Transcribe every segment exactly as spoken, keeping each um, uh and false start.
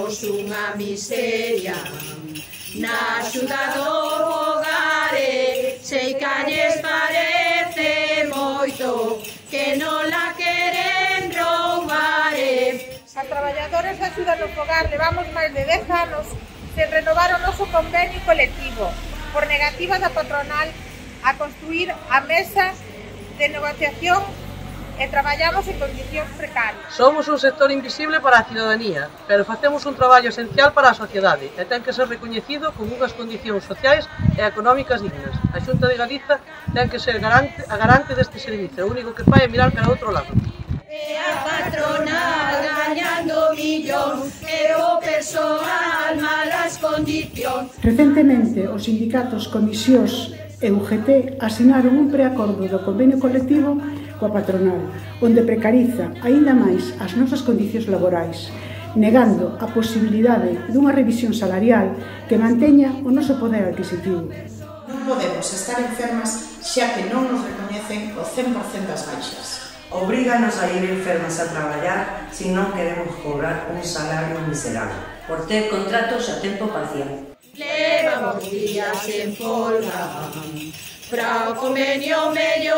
Temos unha miseria na axuda do fogare, sei que lles parece moito que non la queren roubar. As traballadoras da axuda no fogar levamos máis de dez anos sen renovar o noso convenio colectivo por negativa da patronal a construir a mesa de negociación e traballamos en condicións precarias. Somos un sector invisible para a cidadanía, pero facemos un traballo esencial para a sociedade e ten que ser recoñecido con unhas condicións sociais e económicas dignas. A Xunta de Galiza ten que ser garante, a garante deste servicio, o único que fai é mirar para outro lado. E a patronal gañando millóns e o persoal malas condicións. Recentemente, os sindicatos Comisións e U G T asinaron un preacordo do convenio colectivo coa patronal, onde precariza aínda máis as nosas condicións laborais, negando a posibilidade dunha revisión salarial que manteña o noso poder adquisitivo. Non podemos estar enfermas xa que non nos recoñecen o cen por cento das baixas. Obríganos a ir enfermas a traballar se non queremos cobrar un salario miserable. Por ter contratos a tempo parcial. Levamos días en folga pra o convenio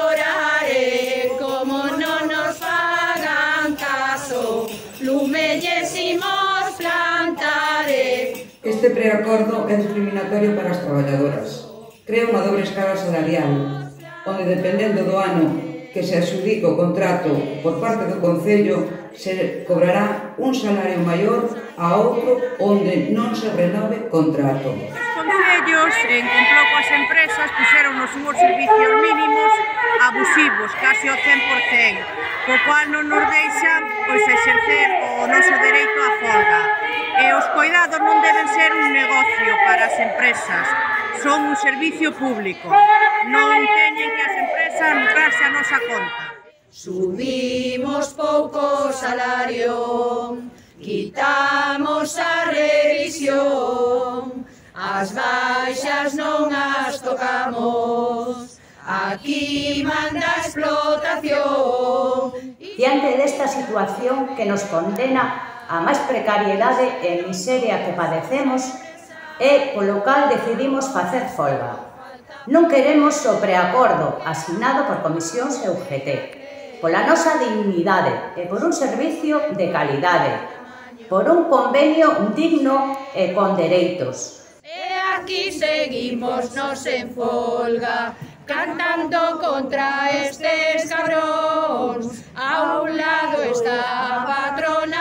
mellorare, como non nos fagan caso, lume llesimos plantare. Este preacordo é discriminatorio para as traballadoras. Crea unha dobre escala salarial, onde dependendo do ano que se adxudique o contrato por parte do Concello, se cobrará un salario maior a outro onde non se renove contrato. Os concellos, en complot coas empresas, puxeron nos unhos servicios mínimos abusivos, casi ao cen por cento, co cual non nos deixan pois, exercer o noso dereito á folga. E os coidados non deben ser un negocio para as empresas, son un servicio público. Non teñen que as empresas lucrarse a nosa conta. Subimos pouco salario, quitamos a revisión, as baixas non as tocamos, aquí manda a explotación. Diante desta situación que nos condena a máis precariedade e miseria que padecemos, é polo cal decidimos facer folga. Non queremos o preacordo asinado por Comisións e U G T, pola nosa dignidade e por un servicio de calidade, por un convenio digno e con dereitos. E aquí seguimos nos en folga, cantando contra estes cabróns. A un lado está a patrona